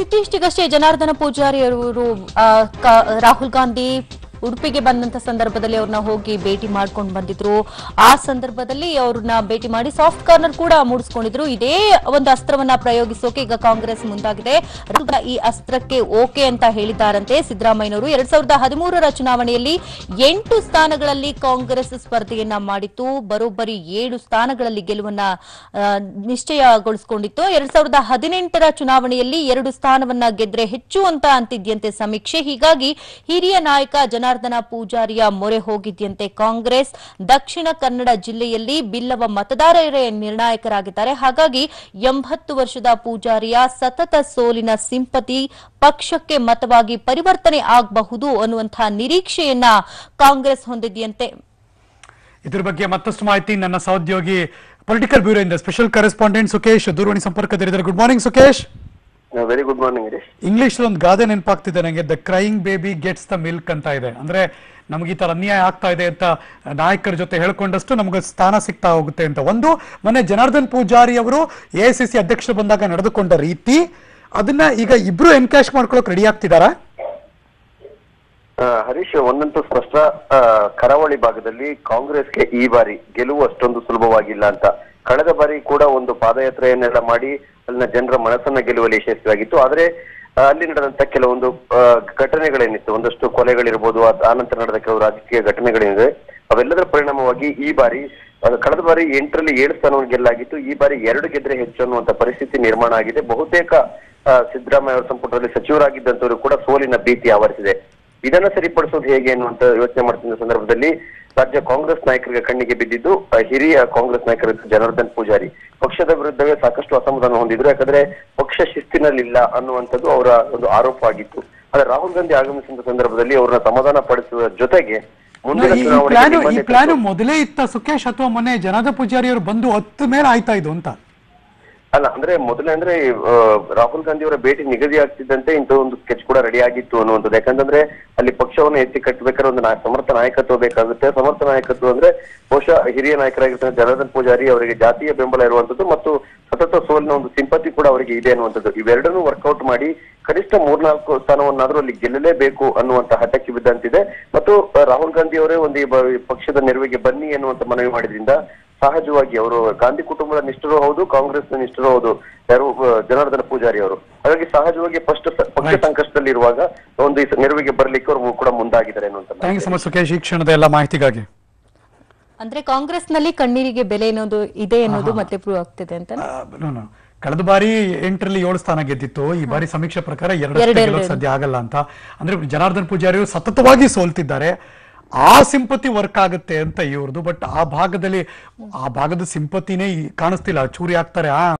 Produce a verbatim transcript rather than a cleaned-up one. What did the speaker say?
ಇತ್ತೀಚೆಗಷ್ಟೇ ಜನಾರ್ದನ ಪೂಜಾರಿ ಅವರು ರಾಹುಲ್ ಗಾಂಧಿ ಉಡುಪಿಗೆ ಬಂದಂತ ಸಂದರ್ಭದಲ್ಲಿ ಅವ್ರನ್ನ ಹೋಗಿ ಭೇಟಿ ಮಾಡ್ಕೊಂಡು ಬಂದಿದ್ರು. ಆ ಸಂದರ್ಭದಲ್ಲಿ ಅವ್ರನ್ನ ಭೇಟಿ ಮಾಡಿ ಸಾಫ್ಟ್ ಕಾರ್ನರ್ ಕೂಡ ಮೂಡಿಸ್ಕೊಂಡಿದ್ರು. ಇದೇ ಒಂದು ಅಸ್ತ್ರವನ್ನ ಪ್ರಯೋಗಿಸೋಕೆ ಈಗ ಕಾಂಗ್ರೆಸ್ ಮುಂದಾಗಿದೆ. ಈ ಅಸ್ತ್ರಕ್ಕೆ ಓಕೆ ಅಂತ ಹೇಳಿದ್ದಾರಂತೆ ಸಿದ್ದರಾಮಯ್ಯನವರು. ಎರಡ್ ಸಾವಿರದ ಹದಿಮೂರರ ಚುನಾವಣೆಯಲ್ಲಿ ಎಂಟು ಸ್ಥಾನಗಳಲ್ಲಿ ಕಾಂಗ್ರೆಸ್ ಸ್ಪರ್ಧೆಯನ್ನ ಮಾಡಿತ್ತು. ಬರೋಬ್ಬರಿ ಏಳು ಸ್ಥಾನಗಳಲ್ಲಿ ಗೆಲುವನ್ನ ನಿಶ್ಚಯಗೊಳಿಸಿಕೊಂಡಿತ್ತು. ಎರಡ್ ಸಾವಿರದ ಹದಿನೆಂಟರ ಚುನಾವಣೆಯಲ್ಲಿ ಎರಡು ಸ್ಥಾನವನ್ನ ಗೆದ್ರೆ ಹೆಚ್ಚು ಅಂತ ಅಂತಿದ್ಯಂತೆ ಸಮೀಕ್ಷೆ. ಹೀಗಾಗಿ ಹಿರಿಯ ನಾಯಕ ಜನ ಜನಾರ್ದನ ಪೂಜಾರಿಯ ಮೊರೆ ಹೋಗಿದ್ಯಂತೆ ಕಾಂಗ್ರೆಸ್. ದಕ್ಷಿಣ ಕನ್ನಡ ಜಿಲ್ಲೆಯಲ್ಲಿ ಬಿಲ್ಲವ ಮತದಾರರೇ ನಿರ್ಣಾಯಕರಾಗಿದ್ದಾರೆ. ಹಾಗಾಗಿ ಎಂಬತ್ತು ವರ್ಷದ ಪೂಜಾರಿಯ ಸತತ ಸೋಲಿನ ಸಿಂಪತಿ ಪಕ್ಷಕ್ಕೆ ಮತವಾಗಿ ಪರಿವರ್ತನೆ ಆಗಬಹುದು ಅನ್ನುವಂತಹ ನಿರೀಕ್ಷೆಯನ್ನ ಕಾಂಗ್ರೆಸ್ ಹೊಂದಿದೆಯಂತೆ. ಇದರ ಬಗ್ಗೆ ಮತ್ತಷ್ಟು ಮಾಹಿತಿ ನನ್ನ ಸಹೋದ್ಯೋಗಿ ಪೊಲಿಟಿಕಲ್ ಬ್ಯೂರೋ ಇಂದ ಸ್ಪೆಷಲ್ ಕರೆಸ್ಪಾಂಡೆಂಟ್ ಸುಕೇಶ್ ದೂರವಾಣಿ ಸಂಪರ್ಕದಲ್ಲಿದ್ದಾರೆ. Good morning Sukesh. Very good morning Girish. English ಒಂದು ಗಾದೆ ನೆನಪಾಗ್ತಿದೆ ನನಗೆ, the crying baby gets the milk ಅಂತ ಇದೆ. ಅಂದ್ರೆ ನಮ್ಗೆ ಈ ತರ ಅನ್ಯಾಯ ಆಗ್ತಾ ಇದೆ ಅಂತ ನಾಯಕರ ಜೊತೆ ಹೇಳ್ಕೊಂಡಷ್ಟು ನಮ್ಗೆ ಸ್ಥಾನ ಸಿಗ್ತಾ ಹೋಗುತ್ತೆ ಅಂತ. ಒಂದು ಮೊನ್ನೆ ಜನಾರ್ದನ್ ಪೂಜಾರಿ ಅವರು ಎ ಐ ಸಿ ಸಿ ಅಧ್ಯಕ್ಷರು ಬಂದಾಗ ನಡೆದುಕೊಂಡ ರೀತಿ, ಅದನ್ನ ಈಗ ಇಬ್ರು ಎನ್ಕ್ಯಾಶ್ ಮಾಡ್ಕೊಳಕ್ ರೆಡಿ ಆಗ್ತಿದಾರಾ? ಹರೀಶ್, ಒಂದಂತೂ ಸ್ಪಷ್ಟ, ಕರಾವಳಿ ಭಾಗದಲ್ಲಿ ಕಾಂಗ್ರೆಸ್ಗೆ ಈ ಬಾರಿ ಗೆಲುವು ಅಷ್ಟೊಂದು ಸುಲಭವಾಗಿಲ್ಲ ಅಂತ. ಕಳೆದ ಬಾರಿ ಕೂಡ ಒಂದು ಪಾದಯಾತ್ರೆಯನ್ನೆಲ್ಲ ಮಾಡಿ ಅಲ್ಲಿನ ಜನರ ಮನಸ್ಸನ್ನ ಗೆಲ್ಲುವಲ್ಲಿ ಯಶಸ್ವಿಯಾಗಿತ್ತು. ಆದ್ರೆ ಅಲ್ಲಿ ನಡೆದಂತ ಕೆಲವೊಂದು ಘಟನೆಗಳೇನಿತ್ತು, ಒಂದಷ್ಟು ಕೊಲೆಗಳಿರ್ಬೋದು, ಆನಂತರ ನಡೆದ ಕೆಲವು ರಾಜಕೀಯ ಘಟನೆಗಳೇನಿದೆ, ಅವೆಲ್ಲದರ ಪರಿಣಾಮವಾಗಿ ಈ ಬಾರಿ ಕಳೆದ ಬಾರಿ ಎಂಟರಲ್ಲಿ ಏಳು ಸ್ಥಾನವನ್ನು ಗೆಲ್ಲಾಗಿತ್ತು. ಈ ಬಾರಿ ಎರಡು ಗೆದ್ರೆ ಹೆಚ್ಚು ಅನ್ನುವಂತ ಪರಿಸ್ಥಿತಿ ನಿರ್ಮಾಣ ಆಗಿದೆ. ಬಹುತೇಕ ಸಿದ್ದರಾಮಯ್ಯ ಅವರ ಸಂಪುಟದಲ್ಲಿ ಸಚಿವರಾಗಿದ್ದಂತವರು ಕೂಡ ಸೋಲಿನ ಭೀತಿ ಆವರಿಸಿದೆ. ಇದನ್ನ ಸರಿಪಡಿಸೋದು ಹೇಗೆ ಅನ್ನುವಂತ ಯೋಚನೆ ಮಾಡ್ತಿದ್ದ ಸಂದರ್ಭದಲ್ಲಿ ರಾಜ್ಯ ಕಾಂಗ್ರೆಸ್ ನಾಯಕರಿಗೆ ಕಣ್ಣಿಗೆ ಬಿದ್ದಿದ್ದು ಹಿರಿಯ ಕಾಂಗ್ರೆಸ್ ನಾಯಕರ ಜನಾರ್ದನ್ ಪೂಜಾರಿ. ಪಕ್ಷದ ವಿರುದ್ಧವೇ ಸಾಕಷ್ಟು ಅಸಮಾಧಾನ ಹೊಂದಿದ್ರು, ಯಾಕಂದ್ರೆ ಪಕ್ಷ ಶಿಸ್ತಿನಲ್ಲಿಲ್ಲ ಅನ್ನುವಂಥದ್ದು ಅವರ ಒಂದು ಆರೋಪ ಆಗಿತ್ತು. ಆದ್ರೆ ರಾಹುಲ್ ಗಾಂಧಿ ಆಗಮಿಸಿದ ಸಂದರ್ಭದಲ್ಲಿ ಅವ್ರನ್ನ ಸಮಾಧಾನ ಪಡಿಸುವ ಜೊತೆಗೆ ಮುಂದಿನ ಈ ಪ್ಲಾನ್ ಮೊದಲೇ ಇತ್ತ ಸುಕೇಶ್, ಅಥವಾ ಮೊನ್ನೆ ಜನಾರ್ದನ್ ಪೂಜಾರಿ ಅವರು ಬಂದು ಹತ್ತು ಮೇಲೆ ಆಯ್ತಾ ಇದು ಅಂತ? ಅಲ್ಲ, ಅಂದ್ರೆ ಮೊದಲೇ ಅಂದ್ರೆ ರಾಹುಲ್ ಗಾಂಧಿ ಅವರ ಭೇಟಿ ನಿಗದಿ ಆಗ್ತಿದ್ದಂತೆ ಇಂಥ ಒಂದು ಸ್ಕೆಚ್ ಕೂಡ ರೆಡಿ ಆಗಿತ್ತು ಅನ್ನುವಂಥದ್ದು. ಯಾಕಂತಂದ್ರೆ ಅಲ್ಲಿ ಪಕ್ಷವನ್ನು ಎತ್ತಿ ಕಟ್ಟಬೇಕಾದ್ರೆ ಒಂದು ಸಮರ್ಥ ನಾಯಕತ್ವ ಬೇಕಾಗುತ್ತೆ. ಸಮರ್ಥ ನಾಯಕತ್ವ ಅಂದ್ರೆ ಬಹುಶಃ ಹಿರಿಯ ನಾಯಕರಾಗಿರ್ತಾರೆ ಜನಾರ್ದನ್ ಪೂಜಾರಿ ಅವರಿಗೆ ಜಾತಿಯ ಬೆಂಬಲ ಇರುವಂತದ್ದು ಮತ್ತು ಸತತ ಸೋಲಿನ ಒಂದು ಸಿಂಪತಿ ಕೂಡ ಅವರಿಗೆ ಇದೆ ಅನ್ನುವಂಥದ್ದು. ಇವೆರಡನ್ನೂ ವರ್ಕೌಟ್ ಮಾಡಿ ಕನಿಷ್ಠ ಮೂರ್ನಾಲ್ಕು ಸ್ಥಾನವನ್ನಾದ್ರೂ ಅಲ್ಲಿ ಗೆಲ್ಲಲೇಬೇಕು ಅನ್ನುವಂತ ಹಠಕ್ಕೆ ಬಿದ್ದಂತಿದೆ. ಮತ್ತು ರಾಹುಲ್ ಗಾಂಧಿ ಅವರೇ ಒಂದು ಪಕ್ಷದ ನೆರವಿಗೆ ಬನ್ನಿ ಅನ್ನುವಂತ ಮನವಿ ಮಾಡಿದ್ರಿಂದ ಸಹಜವಾಗಿ ಅವರು ಗಾಂಧಿ ಕುಟುಂಬದ ನಿಷ್ಠರು ಹೌದು, ಕಾಂಗ್ರೆಸ್ನ ನಿಷ್ಠರು ಹೌದು ಯಾರು ಜನಾರ್ದನ ಪೂಜಾರಿ ಅವರು. ಹಾಗಾಗಿ ಸಹಜವಾಗಿ ಫಸ್ಟ್ ಪಕ್ಷ ಸಂಕಷ್ಟದಲ್ಲಿ ಇರುವಾಗ ಒಂದು ನೆರವಿಗೆ ಬರ್ಲಿಕ್ಕೆ ಅವರು ಕೂಡ ಮುಂದಾಗಿದ್ದಾರೆ ಅನ್ನುವಂತ. ಸುಕೇಶ್, ಈ ಕ್ಷಣದ ಎಲ್ಲ ಮಾಹಿತಿಗಾಗಿ. ಅಂದ್ರೆ ಕಾಂಗ್ರೆಸ್ ನಲ್ಲಿ ಕಣ್ಣೀರಿಗೆ ಬೆಲೆ ಅನ್ನೋದು ಇದೆ ಅನ್ನೋದು ಮತ್ತೆ ಪ್ರೂವ್ ಆಗ್ತಿದೆ ಅಂತ. ಕಳೆದ ಬಾರಿ ಎಂಟರಲ್ಲಿ ಏಳು ಸ್ಥಾನ ಗೆದ್ದಿತ್ತು, ಈ ಬಾರಿ ಸಮೀಕ್ಷೆ ಪ್ರಕಾರ ಎರಡು ಸದ್ಯ ಆಗಲ್ಲ ಅಂತ. ಅಂದ್ರೆ ಜನಾರ್ದನ್ ಪೂಜಾರಿ ಸತತವಾಗಿ ಸೋಲ್ತಿದ್ದಾರೆ. ಆ ಸಿಂಪತಿ ವರ್ಕ್ ಆಗುತ್ತೆ ಅಂತ ಇವ್ರದ್ದು. ಬಟ್ ಆ ಭಾಗದಲ್ಲಿ ಆ ಭಾಗದ ಸಿಂಪತಿನೇ ಕಾಣಿಸ್ತಿಲ್ಲ, ಚೂರಿ ಆಗ್ತಾರೆ. ಆ